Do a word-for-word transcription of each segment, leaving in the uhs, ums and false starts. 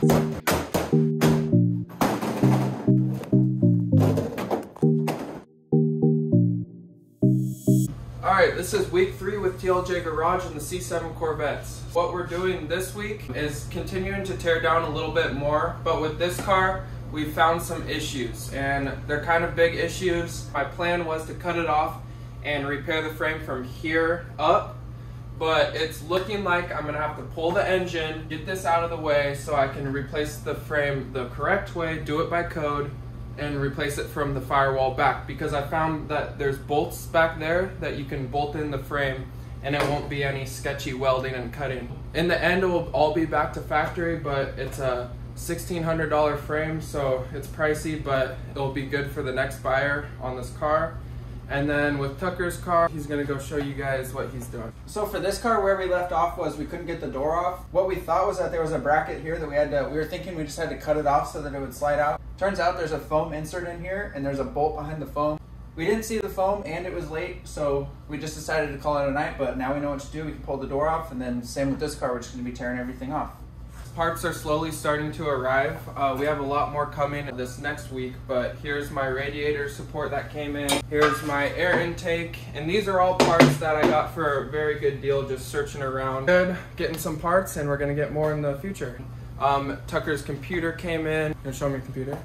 Alright, this is week three with T L J Garage and the C seven Corvettes. What we're doing this week is continuing to tear down a little bit more, but with this car, we found some issues, and they're kind of big issues. My plan was to cut it off and repair the frame from here up, but it's looking like I'm gonna have to pull the engine, get this out of the way so I can replace the frame the correct way, do it by code, and replace it from the firewall back, because I found that there's bolts back there that you can bolt in the frame and it won't be any sketchy welding and cutting. In the end, it will all be back to factory, but it's a sixteen hundred dollar frame, so it's pricey, but it'll be good for the next buyer on this car. And then with Tucker's car, he's gonna go show you guys what he's doing. So for this car, where we left off was we couldn't get the door off. What we thought was that there was a bracket here that we had to, we were thinking we just had to cut it off so that it would slide out. Turns out there's a foam insert in here and there's a bolt behind the foam. We didn't see the foam and it was late, so we just decided to call it a night, but now we know what to do. We can pull the door off, and then same with this car, we're just gonna be tearing everything off. Parts are slowly starting to arrive. Uh, we have a lot more coming this next week, but here's my radiator support that came in. Here's my air intake, and these are all parts that I got for a very good deal just searching around. Good, getting some parts, and we're gonna get more in the future. Um, Tucker's computer came in. You wanna show me your computer?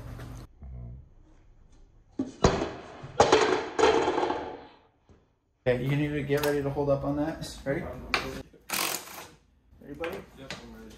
Okay, you need to get ready to hold up on that. Ready? Ready, buddy? Yep, I'm ready.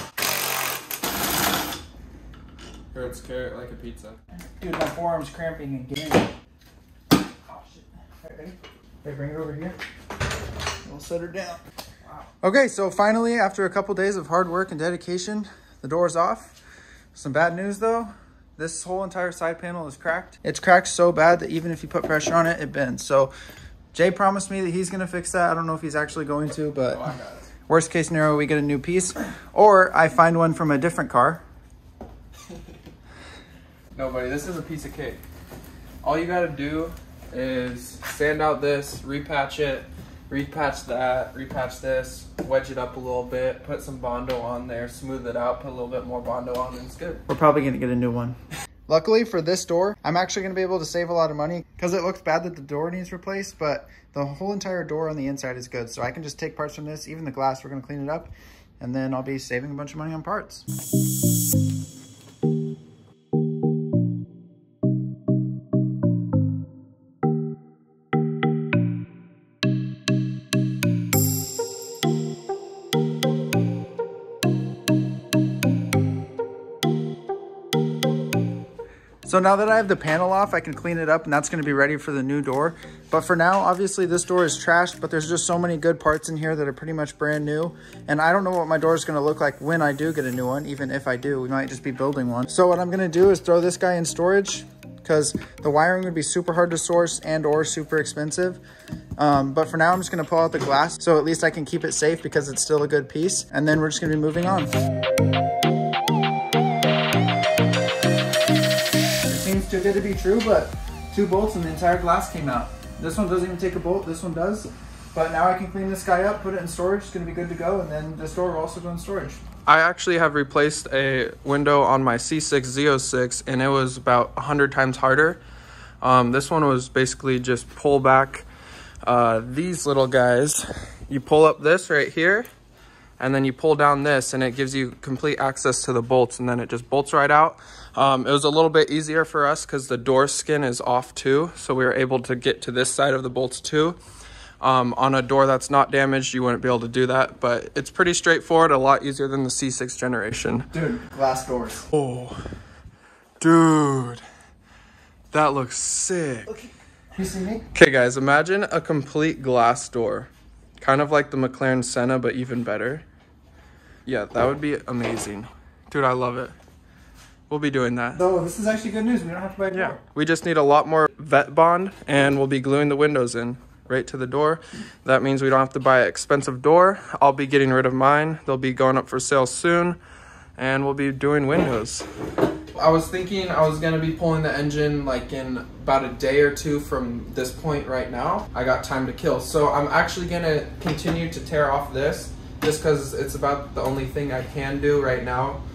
Hurts carrot like a pizza. Dude, my forearm's cramping again. Oh shit. Alright, ready? Okay, bring it over here. We'll set her down. Wow. Okay, so finally, after a couple days of hard work and dedication, the door's off. Some bad news though. This whole entire side panel is cracked. It's cracked so bad that even if you put pressure on it, it bends. So Jay promised me that he's gonna fix that. I don't know if he's actually going to, but oh, worst case scenario, we get a new piece, or I find one from a different car. No, buddy, this is a piece of cake. All you gotta do is sand out this, repatch it, repatch that, repatch this, wedge it up a little bit, put some Bondo on there, smooth it out, put a little bit more Bondo on, and it's good. We're probably gonna get a new one. Luckily for this door, I'm actually gonna be able to save a lot of money, because it looks bad that the door needs replaced, but the whole entire door on the inside is good. So I can just take parts from this, even the glass, we're gonna clean it up, and then I'll be saving a bunch of money on parts. So now that I have the panel off, I can clean it up, and that's gonna be ready for the new door. But for now, obviously this door is trashed, but there's just so many good parts in here that are pretty much brand new. And I don't know what my door is gonna look like when I do get a new one, even if I do, we might just be building one. So what I'm gonna do is throw this guy in storage, because the wiring would be super hard to source and or super expensive. Um, but for now, I'm just gonna pull out the glass, so at least I can keep it safe because it's still a good piece. And then we're just gonna be moving on. Too good to be true, but two bolts and the entire glass came out. This one doesn't even take a bolt, this one does. But now I can clean this guy up, put it in storage, it's gonna be good to go, and then this door will also go in storage. I actually have replaced a window on my C six Z oh six, and it was about a hundred times harder. Um, this one was basically just pull back uh, these little guys. You pull up this right here, and then you pull down this, and it gives you complete access to the bolts, and then it just bolts right out. Um, it was a little bit easier for us because the door skin is off too, so we were able to get to this side of the bolts too. Um, on a door that's not damaged, you wouldn't be able to do that, but it's pretty straightforward, a lot easier than the C six generation. Dude, glass doors. Oh, dude, that looks sick. Okay. You see me? Okay guys, imagine a complete glass door. Kind of like the McLaren Senna, but even better. Yeah, that would be amazing. Dude, I love it. We'll be doing that. So this is actually good news. We don't have to buy a door. Yeah, we just need a lot more vet bond, and we'll be gluing the windows in right to the door. That means we don't have to buy an expensive door. I'll be getting rid of mine. They'll be going up for sale soon, and we'll be doing windows. I was thinking I was gonna be pulling the engine like in about a day or two from this point right now. I got time to kill. So I'm actually gonna continue to tear off this just because it's about the only thing I can do right now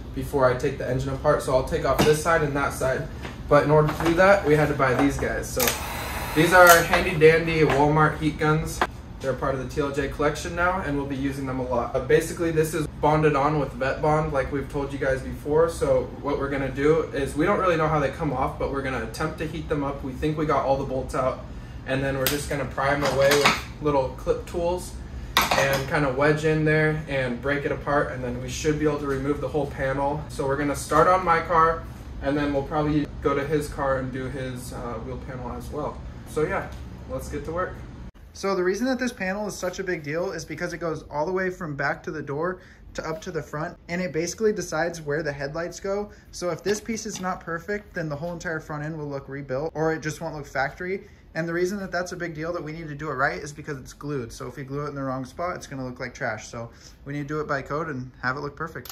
before I take the engine apart. So I'll take off this side and that side. But in order to do that, we had to buy these guys. So these are handy dandy Walmart heat guns. They're part of the T L J collection now, and we'll be using them a lot. But basically, this is bonded on with vet bond, like we've told you guys before. So what we're gonna do is, we don't really know how they come off, but we're gonna attempt to heat them up. We think we got all the bolts out, and then we're just gonna pry them away with little clip tools and kind of wedge in there and break it apart, and then we should be able to remove the whole panel. So we're gonna start on my car, and then we'll probably go to his car and do his uh, wheel panel as well. So yeah, let's get to work. So the reason that this panel is such a big deal is because it goes all the way from back to the door to up to the front, and it basically decides where the headlights go. So if this piece is not perfect, then the whole entire front end will look rebuilt, or it just won't look factory. And the reason that that's a big deal, that we need to do it right, is because it's glued. So if we glue it in the wrong spot, it's gonna look like trash. So we need to do it by code and have it look perfect.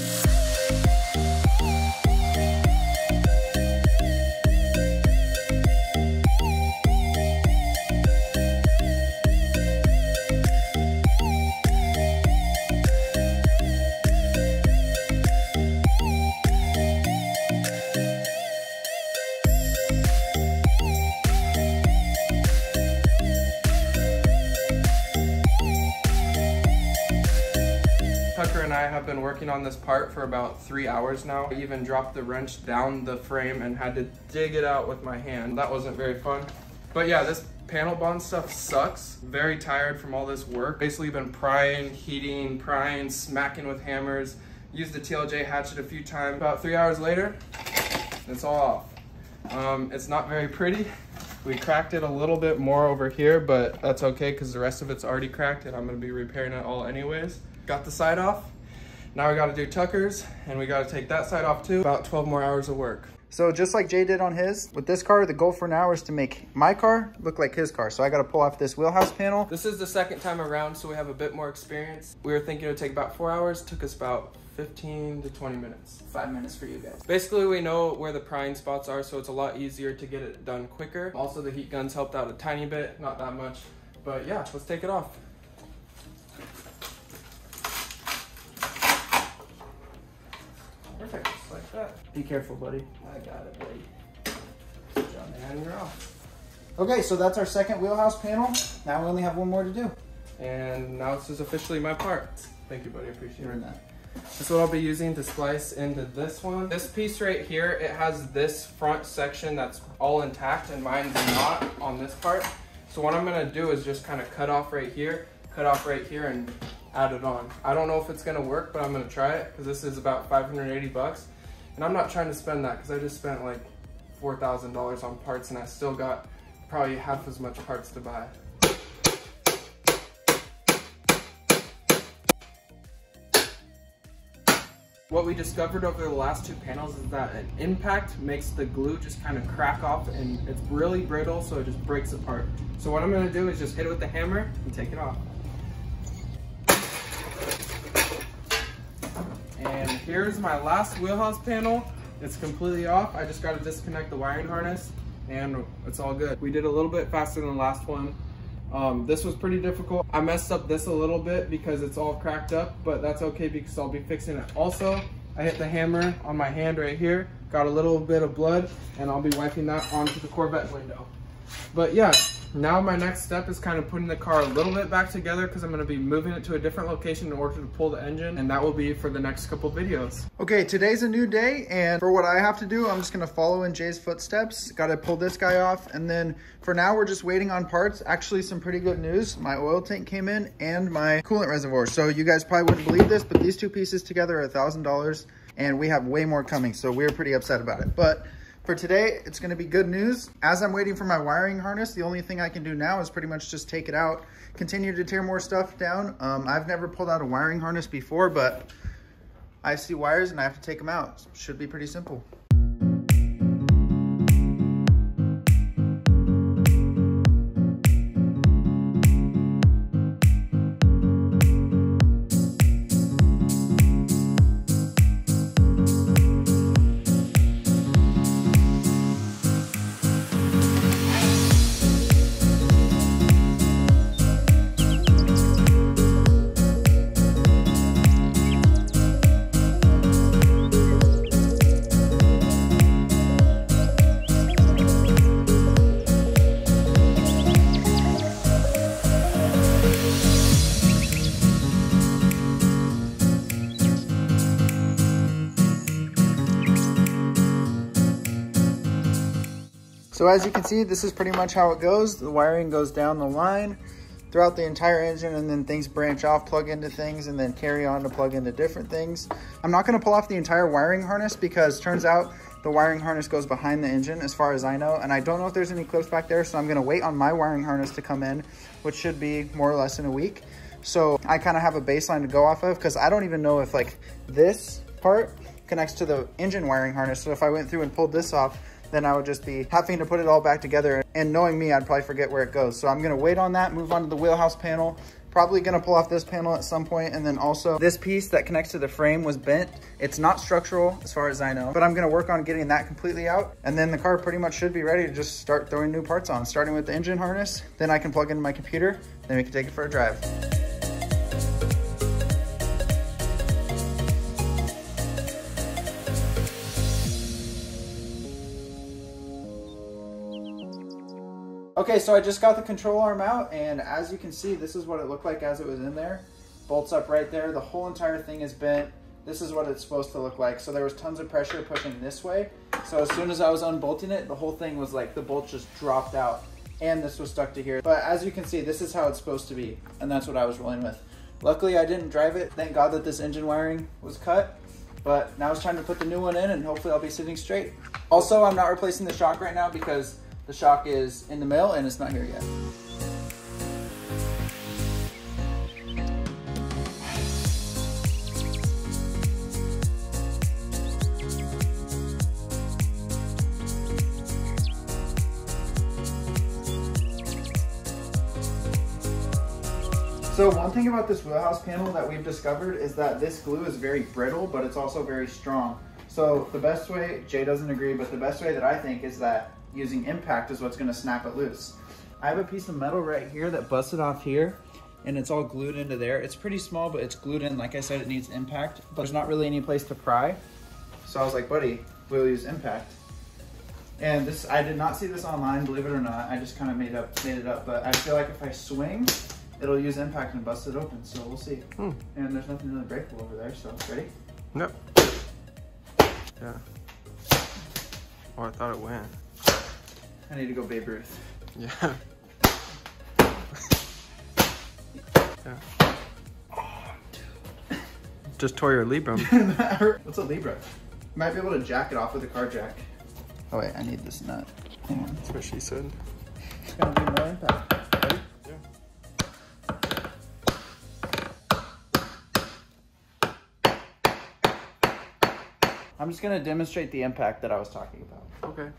Tucker and I have been working on this part for about three hours now. I even dropped the wrench down the frame and had to dig it out with my hand. That wasn't very fun. But yeah, this panel bond stuff sucks. Very tired from all this work. Basically been prying, heating, prying, smacking with hammers. Used the T L J hatchet a few times. About three hours later, it's all off. Um, it's not very pretty. We cracked it a little bit more over here, but that's okay because the rest of it's already cracked and I'm gonna be repairing it all anyways. Got the side off. Now we gotta do Tucker's, and we gotta take that side off too. About twelve more hours of work. So just like Jay did on his, with this car, the goal for now is to make my car look like his car. So I gotta pull off this wheelhouse panel. This is the second time around, so we have a bit more experience. We were thinking it would take about four hours. Took us about fifteen to twenty minutes. Five minutes for you guys. Basically, we know where the prying spots are, so it's a lot easier to get it done quicker. Also, the heat guns helped out a tiny bit, not that much. But yeah, let's take it off. Perfect, just like that. Be careful, buddy. I got it, buddy. And you're off. Okay, so that's our second wheelhouse panel. Now we only have one more to do. And now this is officially my part. Thank you, buddy, appreciate You're it. in that. This is what I'll be using to splice into this one. This piece right here, it has this front section that's all intact, and mine's not on this part. So what I'm gonna do is just kind of cut off right here, cut off right here, and add it on. I don't know if it's gonna work, but I'm gonna try it because this is about five hundred eighty bucks. And I'm not trying to spend that because I just spent like four thousand dollars on parts, and I still got probably half as much parts to buy. What we discovered over the last two panels is that an impact makes the glue just kind of crack off, and it's really brittle, so it just breaks apart. So what I'm gonna do is just hit it with the hammer and take it off. And here's my last wheelhouse panel. It's completely off. I just gotta disconnect the wiring harness and it's all good. We did a little bit faster than the last one. Um, this was pretty difficult. I messed up this a little bit because it's all cracked up, but that's okay because I'll be fixing it. Also, I hit the hammer on my hand right here, got a little bit of blood, and I'll be wiping that onto the Corvette window. But yeah, now my next step is kind of putting the car a little bit back together because I'm going to be moving it to a different location in order to pull the engine, and that will be for the next couple videos. Okay, today's a new day, and for what I have to do, I'm just gonna follow in Jay's footsteps. Gotta pull this guy off, and then for now, we're just waiting on parts. Actually, some pretty good news. My oil tank came in and my coolant reservoir. So you guys probably wouldn't believe this, but these two pieces together are a thousand dollars, and we have way more coming, so we're pretty upset about it. But for today, it's gonna be good news. As I'm waiting for my wiring harness, the only thing I can do now is pretty much just take it out, continue to tear more stuff down. Um, I've never pulled out a wiring harness before, but I see wires and I have to take them out. Should be pretty simple. So as you can see, this is pretty much how it goes. The wiring goes down the line throughout the entire engine, and then things branch off, plug into things, and then carry on to plug into different things. I'm not gonna pull off the entire wiring harness because turns out the wiring harness goes behind the engine as far as I know, and I don't know if there's any clips back there, so I'm gonna wait on my wiring harness to come in, which should be more or less in a week. So I kind of have a baseline to go off of because I don't even know if like this part connects to the engine wiring harness. So if I went through and pulled this off, then I would just be having to put it all back together. And knowing me, I'd probably forget where it goes. So I'm gonna wait on that, move on to the wheelhouse panel. Probably gonna pull off this panel at some point. And then also this piece that connects to the frame was bent. It's not structural as far as I know, but I'm gonna work on getting that completely out. And then the car pretty much should be ready to just start throwing new parts on, starting with the engine harness. Then I can plug into my computer, then we can take it for a drive. Okay, so I just got the control arm out, and as you can see, this is what it looked like as it was in there. Bolts up right there. The whole entire thing is bent. This is what it's supposed to look like. So there was tons of pressure pushing this way. So as soon as I was unbolting it, the whole thing was like the bolt just dropped out, and this was stuck to here. But as you can see, this is how it's supposed to be, and that's what I was rolling with. Luckily, I didn't drive it. Thank God that this engine wiring was cut. But now it's time to put the new one in, and hopefully I'll be sitting straight. Also, I'm not replacing the shock right now because the shock is in the mail and it's not here yet. So one thing about this wheelhouse panel that we've discovered is that this glue is very brittle, but it's also very strong. So the best way, Jay doesn't agree, but the best way that I think is that using impact is what's gonna snap it loose. I have a piece of metal right here that busted off here, and it's all glued into there. It's pretty small, but it's glued in. Like I said, it needs impact, but there's not really any place to pry. So I was like, buddy, we'll use impact. And this, I did not see this online, believe it or not. I just kind of made up, made it up, but I feel like if I swing, it'll use impact and bust it open, so we'll see. Hmm. And there's nothing really breakable over there, so ready? Nope. Yeah. Oh, I thought it went. I need to go Babe Ruth. Yeah. Yeah. Oh, dude. Just tore your Libra. That hurt. What's a Libra? Might be able to jack it off with a car jack. Oh wait, I need this nut. Hang on. That's what she said. It's gonna be more impact. Ready? Yeah. I'm just gonna demonstrate the impact that I was talking about. Okay.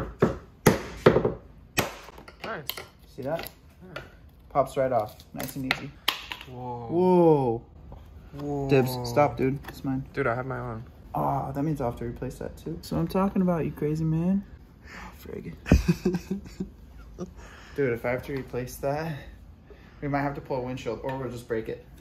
Nice. See that? Yeah. Pops right off. Nice and easy. Whoa. Whoa. Whoa. Dibs, stop, dude. It's mine. Dude, I have my own. Oh, that means I'll have to replace that too. So I'm talking about, you crazy man. Oh, frig. Dude, if I have to replace that, we might have to pull a windshield or we'll just break it.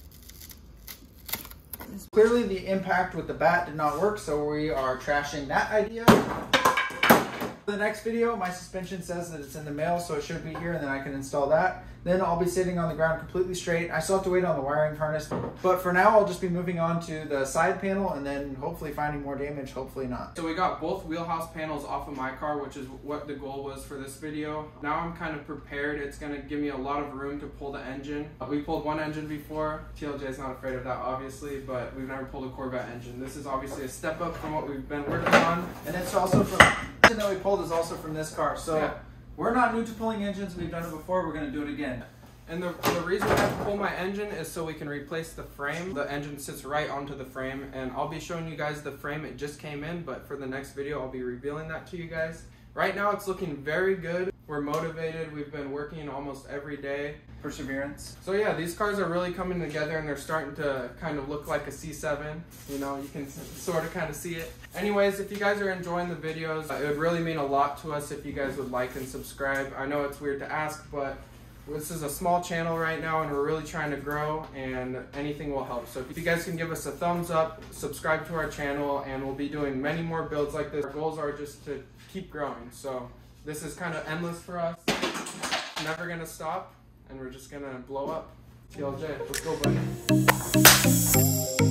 Clearly the impact with the bat did not work, so we are trashing that idea. For the next video, my suspension says that it's in the mail, so it should be here, and then I can install that. Then I'll be sitting on the ground completely straight. I still have to wait on the wiring harness, but for now I'll just be moving on to the side panel and then hopefully finding more damage, hopefully not. So we got both wheelhouse panels off of my car, which is what the goal was for this video. Now I'm kind of prepared. It's gonna give me a lot of room to pull the engine. We pulled one engine before. T L J's not afraid of that, obviously, but we've never pulled a Corvette engine. This is obviously a step up from what we've been working on. And it's also from, the engine that we pulled is also from this car. So yeah. We're not new to pulling engines. We've done it before. We're going to do it again. And the, the reason I have to pull my engine is so we can replace the frame. The engine sits right onto the frame, and I'll be showing you guys the frame. It just came in, but for the next video, I'll be revealing that to you guys. Right now, it's looking very good. We're motivated. We've been working almost every day. Perseverance. So yeah, these cars are really coming together, and they're starting to kind of look like a C seven. You know, you can sort of kind of see it. Anyways, if you guys are enjoying the videos, it would really mean a lot to us if you guys would like and subscribe. I know it's weird to ask, but this is a small channel right now, and we're really trying to grow, and anything will help. So if you guys can give us a thumbs up, subscribe to our channel, and we'll be doing many more builds like this. Our goals are just to keep growing. So this is kind of endless for us. Never gonna stop, and we're just gonna blow up. T L J, let's go, buddy.